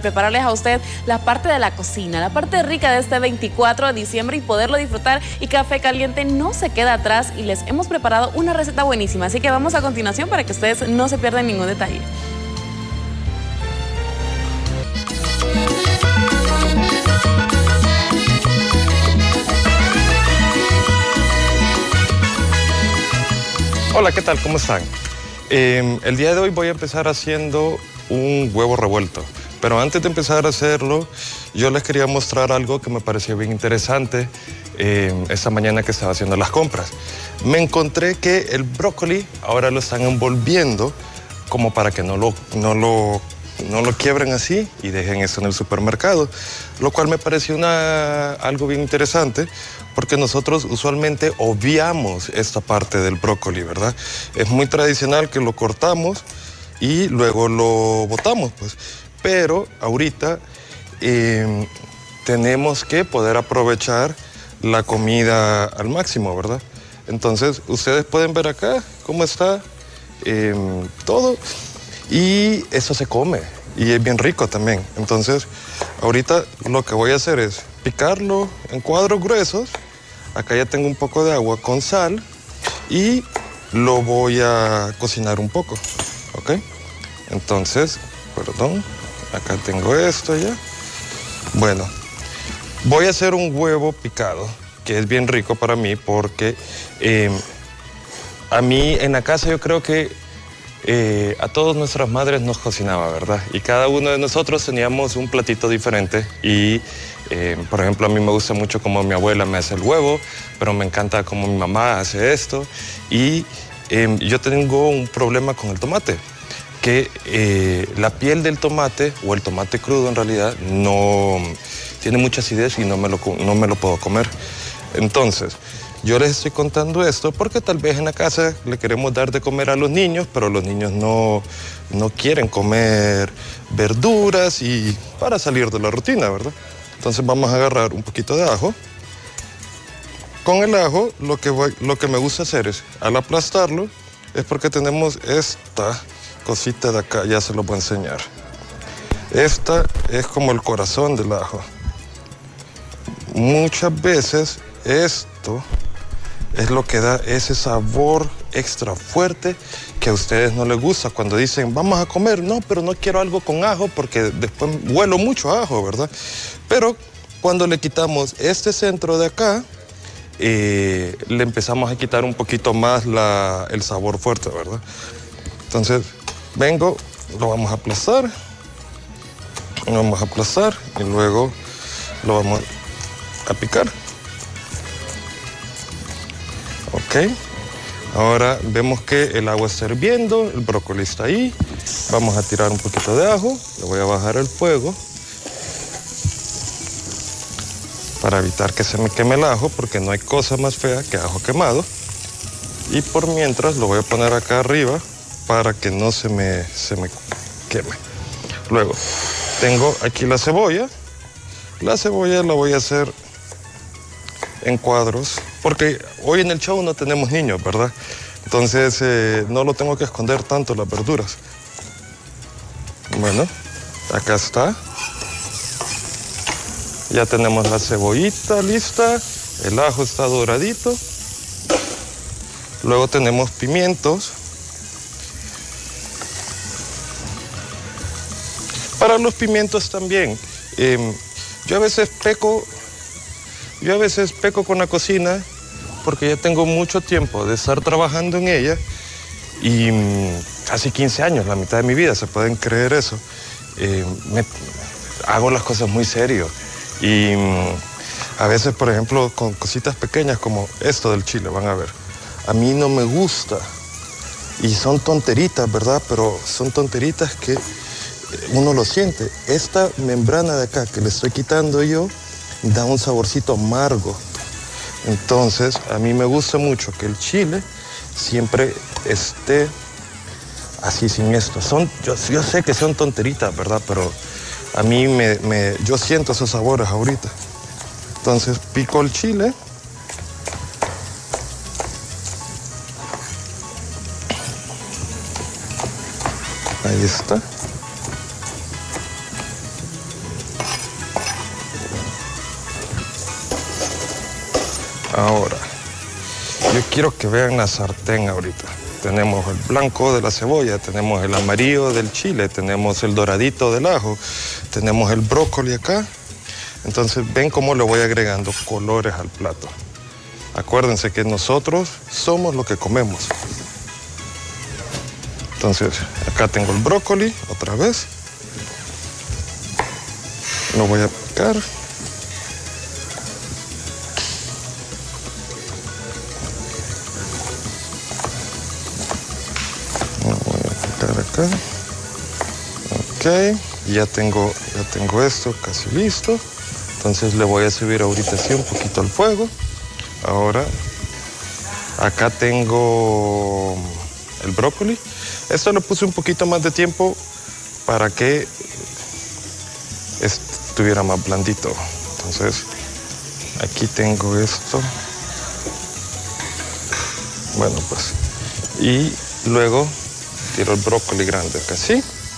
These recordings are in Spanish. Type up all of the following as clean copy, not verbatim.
prepararles a usted la parte de la cocina, la parte rica de este 24 de diciembre y poderlo disfrutar. Y Café Caliente no se queda atrás y les hemos preparado una receta buenísima. Así que vamos a continuación para que ustedes no se pierdan ningún detalle. Hola, ¿qué tal? ¿Cómo están? El día de hoy voy a empezar haciendo un huevo revuelto. Pero antes de empezar a hacerlo, yo les quería mostrar algo que me pareció bien interesante esta mañana que estaba haciendo las compras. Me encontré que el brócoli ahora lo están envolviendo como para que no lo quiebren así y dejen eso en el supermercado, lo cual me pareció algo bien interesante porque nosotros usualmente obviamos esta parte del brócoli, ¿verdad? Es muy tradicional que lo cortamos y luego lo botamos, pues. Pero ahorita tenemos que poder aprovechar la comida al máximo, ¿verdad? Entonces, ustedes pueden ver acá cómo está todo. Y eso se come y es bien rico también. Entonces, ahorita lo que voy a hacer es picarlo en cuadros gruesos. Acá ya tengo un poco de agua con sal y lo voy a cocinar un poco, ¿ok? Entonces, perdón, acá tengo esto ya. Bueno, voy a hacer un huevo picado, que es bien rico para mí porque a mí en la casa yo creo que a todas nuestras madres nos cocinaba, ¿verdad? Y cada uno de nosotros teníamos un platito diferente y, por ejemplo, a mí me gusta mucho cómo mi abuela me hace el huevo, pero me encanta cómo mi mamá hace esto. Y yo tengo un problema con el tomate, que la piel del tomate, o el tomate crudo en realidad, no tiene mucha acidez y no me lo puedo comer. Entonces, yo les estoy contando esto porque tal vez en la casa le queremos dar de comer a los niños, pero los niños no quieren comer verduras y para salir de la rutina, ¿verdad? Entonces vamos a agarrar un poquito de ajo. Con el ajo lo que me gusta hacer es, al aplastarlo, es porque tenemos esta cosita de acá, ya se lo voy a enseñar. Esta es como el corazón del ajo. Muchas veces esto es lo que da ese sabor extra fuerte que a ustedes no les gusta. Cuando dicen, vamos a comer, no, pero no quiero algo con ajo porque después huelo mucho a ajo, ¿verdad? Pero cuando le quitamos este centro de acá, le empezamos a quitar un poquito más el sabor fuerte, ¿verdad? Entonces, lo vamos a aplastar y luego lo vamos a picar. Ok, ahora vemos que el agua está hirviendo, el brócoli está ahí. Vamos a tirar un poquito de ajo, le voy a bajar el fuego para evitar que se me queme el ajo, porque no hay cosa más fea que ajo quemado. Y por mientras lo voy a poner acá arriba para que no se me queme. Luego, tengo aquí la cebolla. La cebolla la voy a hacer en cuadros, porque hoy en el show no tenemos niños, ¿verdad? Entonces no lo tengo que esconder tanto las verduras. Bueno, acá está. Ya tenemos la cebollita lista, el ajo está doradito. Luego tenemos pimientos. Para los pimientos también, yo a veces peco con la cocina porque ya tengo mucho tiempo de estar trabajando en ella y casi 15 años, la mitad de mi vida, se pueden creer eso. Hago las cosas muy serio y a veces, por ejemplo, con cositas pequeñas como esto del chile, van a ver, a mí no me gusta y son tonteritas, ¿verdad? Pero son tonteritas que uno lo siente. Esta membrana de acá que le estoy quitando yo da un saborcito amargo. Entonces, a mí me gusta mucho que el chile siempre esté así, sin esto. Yo sé que son tonteritas, ¿verdad? Pero a mí yo siento esos sabores ahorita. Entonces, pico el chile. Ahí está. Ahora, yo quiero que vean la sartén ahorita. Tenemos el blanco de la cebolla, tenemos el amarillo del chile, tenemos el doradito del ajo, tenemos el brócoli acá. Entonces, ven cómo le voy agregando colores al plato. Acuérdense que nosotros somos lo que comemos. Entonces, acá tengo el brócoli, otra vez. Lo voy a picar. Lo voy a picar acá. Ok, ya tengo esto casi listo. Entonces le voy a subir ahorita así un poquito al fuego. Ahora, acá tengo el brócoli. Esto le puse un poquito más de tiempo para que estuviera más blandito. Entonces, aquí tengo esto. Bueno, pues. Y luego tiro el brócoli grande acá así.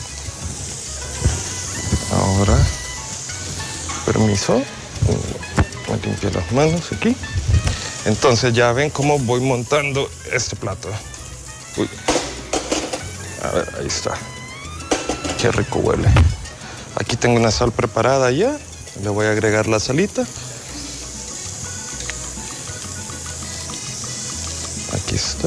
Ahora, permiso. Me limpio las manos aquí. Entonces ya ven cómo voy montando este plato. Uy. A ver, ahí está. Qué rico huele. Aquí tengo una sal preparada ya. Le voy a agregar la salita. Aquí está.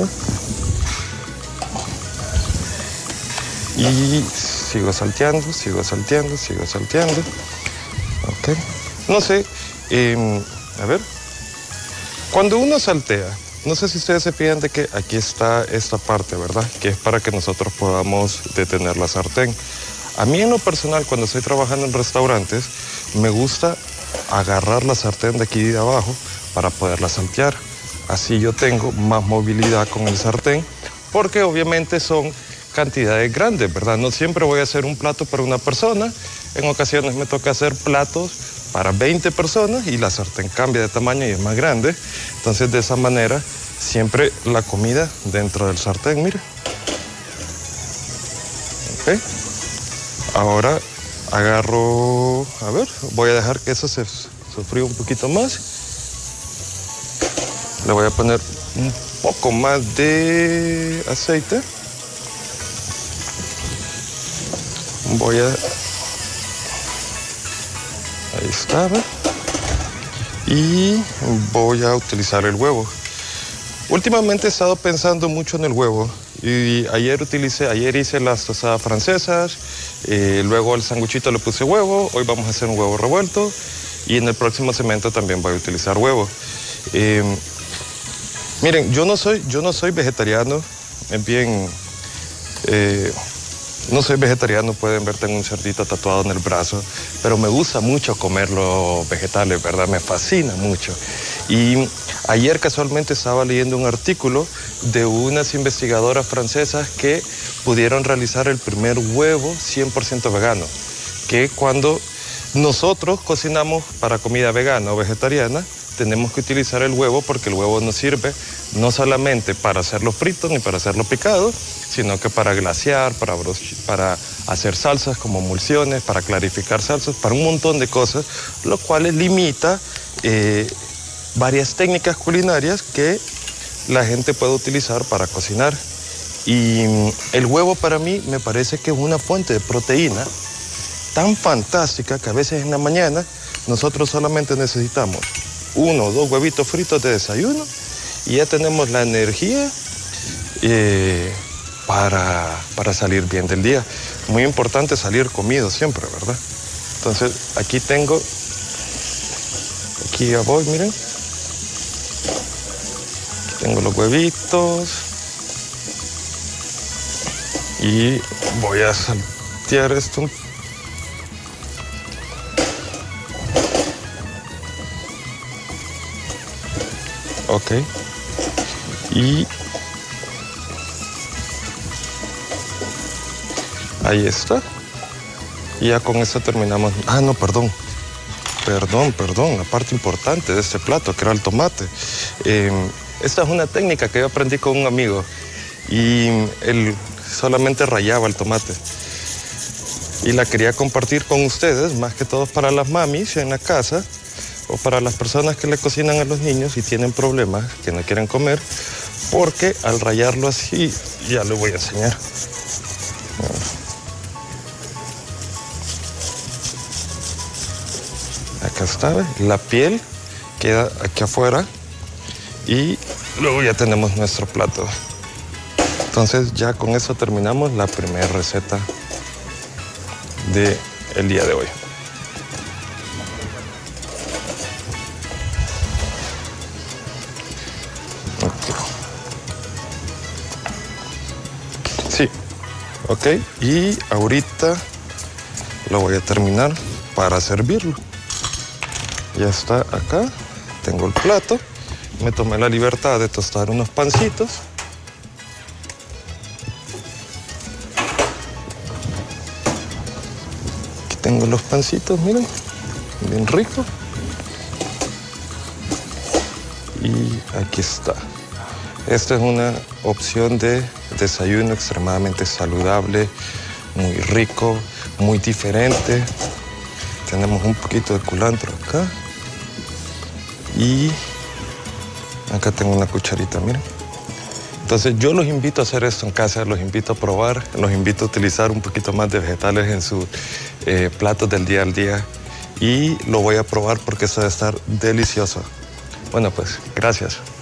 Y sigo salteando, sigo salteando, sigo salteando. Ok. No sé, a ver. Cuando uno saltea, no sé si ustedes se fijan de que aquí está esta parte, ¿verdad? Que es para que nosotros podamos detener la sartén. A mí en lo personal, cuando estoy trabajando en restaurantes, me gusta agarrar la sartén de aquí de abajo para poderla saltear. Así yo tengo más movilidad con el sartén, porque obviamente son cantidades grandes, ¿verdad? No siempre voy a hacer un plato para una persona. En ocasiones me toca hacer platos para 20 personas y la sartén cambia de tamaño y es más grande. Entonces, de esa manera, siempre la comida dentro del sartén, mire. Ok. Ahora agarro, a ver, voy a dejar que eso se sofría un poquito más. Le voy a poner un poco más de aceite. Voy a... Ahí está, ¿ve? Y voy a utilizar el huevo. Últimamente he estado pensando mucho en el huevo. Y ayer hice las tostadas francesas, luego al sanguchito le puse huevo, hoy vamos a hacer un huevo revuelto y en el próximo segmento también voy a utilizar huevo. Miren, yo no soy vegetariano, es bien... no soy vegetariano, pueden ver, tengo un cerdito tatuado en el brazo, pero me gusta mucho comer los vegetales, ¿verdad? Me fascina mucho. Y ayer casualmente estaba leyendo un artículo de unas investigadoras francesas que pudieron realizar el primer huevo 100% vegano, que cuando nosotros cocinamos para comida vegana o vegetariana, tenemos que utilizar el huevo porque el huevo nos sirve no solamente para hacerlo frito ni para hacerlo picado, sino que para glasear, para hacer salsas como emulsiones, para clarificar salsas, para un montón de cosas, lo cual limita varias técnicas culinarias que la gente puede utilizar para cocinar. Y el huevo para mí me parece que es una fuente de proteína tan fantástica que a veces en la mañana nosotros solamente necesitamos 1 o 2 huevitos fritos de desayuno y ya tenemos la energía para salir bien del día. Muy importante salir comido siempre, ¿verdad? Entonces, aquí ya voy, miren. Aquí tengo los huevitos. Y voy a saltear esto. Ok. Y ahí está. Y ya con esto terminamos. Ah, no, perdón, la parte importante de este plato, que era el tomate. Esta es una técnica que yo aprendí con un amigo y él solamente rallaba el tomate. Y la quería compartir con ustedes, más que todo para las mamis en la casa, o para las personas que le cocinan a los niños y tienen problemas, que no quieren comer, porque al rallarlo así, ya lo voy a enseñar. Acá está, ¿ves? La piel queda aquí afuera y luego ya tenemos nuestro plato. Entonces ya con eso terminamos la primera receta del día de hoy. Sí, ok, y ahorita lo voy a terminar para servirlo. Ya está acá, tengo el plato, me tomé la libertad de tostar unos pancitos. Aquí tengo los pancitos, miren, bien rico. Y aquí está. Esta es una opción de desayuno extremadamente saludable, muy rico, muy diferente. Tenemos un poquito de culantro acá. Y acá tengo una cucharita, miren. Entonces yo los invito a hacer esto en casa, los invito a probar, los invito a utilizar un poquito más de vegetales en sus platos del día al día. Y lo voy a probar porque eso debe estar delicioso. Bueno, pues, gracias.